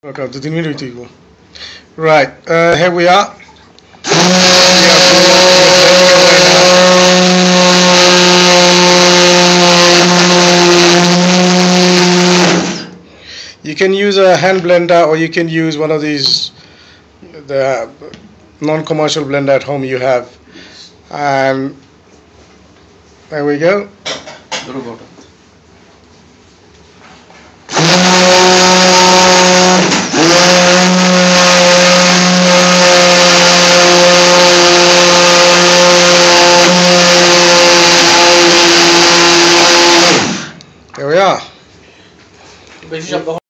Okay, 2-3 minutes ago. Right, here we are. You can use a hand blender, or you can use one of these, the non-commercial blender at home you have. And there we go. There we are.